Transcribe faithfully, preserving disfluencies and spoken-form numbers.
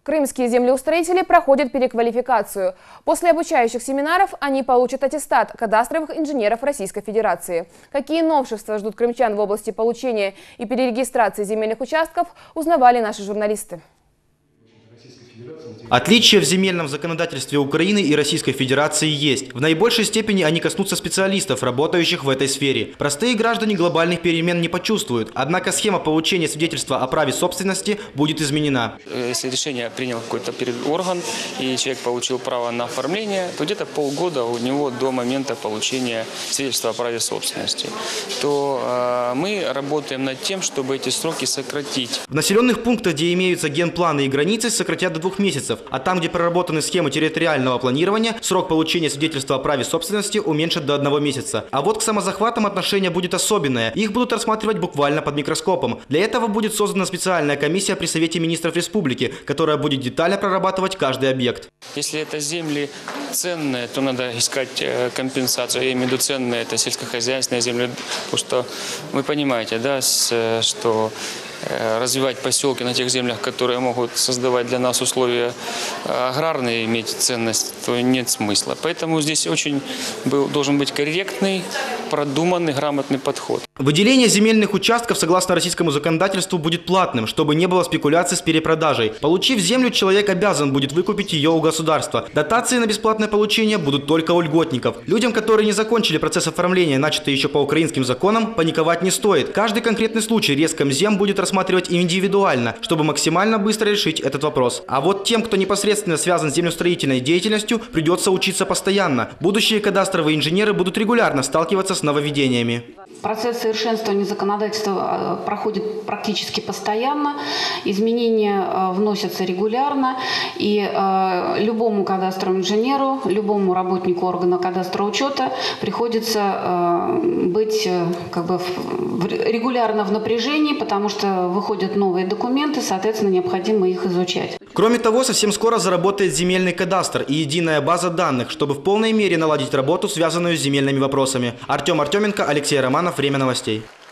Крымские землеустроители проходят переквалификацию. После обучающих семинаров они получат аттестат кадастровых инженеров Российской Федерации. Какие новшества ждут крымчан в области получения и перерегистрации земельных участков, узнавали наши журналисты. Отличия в земельном законодательстве Украины и Российской Федерации есть. В наибольшей степени они коснутся специалистов, работающих в этой сфере. Простые граждане глобальных перемен не почувствуют. Однако схема получения свидетельства о праве собственности будет изменена. Если решение принял какой-то орган и человек получил право на оформление, то где-то полгода у него до момента получения свидетельства о праве собственности. То э, мы работаем над тем, чтобы эти сроки сократить. В населенных пунктах, где имеются генпланы и границы, сократят до двух месяцев. А там, где проработаны схемы территориального планирования, срок получения свидетельства о праве собственности уменьшат до одного месяца. А вот к самозахватам отношение будет особенное. Их будут рассматривать буквально под микроскопом. Для этого будет создана специальная комиссия при Совете министров республики, которая будет детально прорабатывать каждый объект. Если это земли ценные, то надо искать компенсацию. Я имею в виду ценные, это сельскохозяйственные земли. Потому что вы понимаете, да, что развивать поселки на тех землях, которые могут создавать для нас условия аграрные, иметь ценность, то нет смысла. Поэтому здесь очень был, должен быть корректный, продуманный, грамотный подход. Выделение земельных участков согласно российскому законодательству будет платным, чтобы не было спекуляций с перепродажей. Получив землю, человек обязан будет выкупить ее у государства. Дотации на бесплатное получение будут только у льготников. Людям, которые не закончили процесс оформления, начатый еще по украинским законам, паниковать не стоит. Каждый конкретный случай Рескомзем будет рассматривать индивидуально, чтобы максимально быстро решить этот вопрос. А вот тем, кто непосредственно связан с землестроительной деятельностью, придется учиться постоянно. Будущие кадастровые инженеры будут регулярно сталкиваться с нововведениями. Процесс совершенствования законодательства проходит практически постоянно, изменения вносятся регулярно, и любому кадастровому инженеру, любому работнику органа кадастрового учета приходится быть как бы регулярно в напряжении, потому что выходят новые документы, соответственно, необходимо их изучать. Кроме того, совсем скоро заработает земельный кадастр и единая база данных, чтобы в полной мере наладить работу, связанную с земельными вопросами. Артем Артеменко, Алексей Романов, Время новостей.